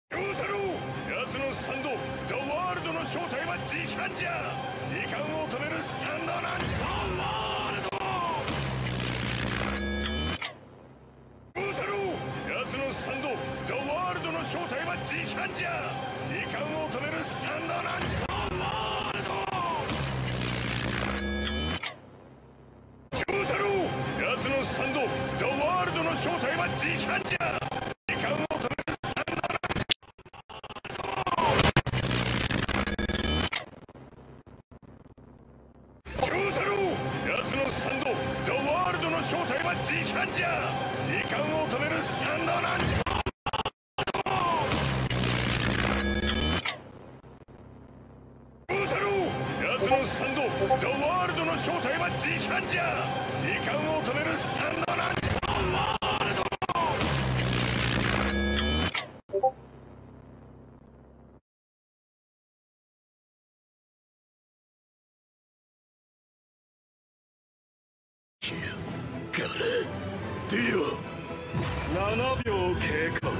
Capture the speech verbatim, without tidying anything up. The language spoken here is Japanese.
陽太郎、奴のスタンドザ・ワールドの正体は時間じゃ。時間を止めるスタンドなんザ・ワールド。陽太郎、奴のスタンドザ・ワールドの正体は時間じゃ。時間を止めるスタンドなんザ・ワールド。陽太郎、奴のスタンドザ・ワールドの正体は時間じゃ。時間を止めるスタンドなん陽太郎、奴のスタンドザ・ワールドの正体は時間じゃ。時間を止めるスタンドなんザ・陽太郎、奴のスタンドザ・ワールドの正体は時間じゃ。時間を止めるスタンドなんザ・ワールド。 ディオ。ななびょう経過。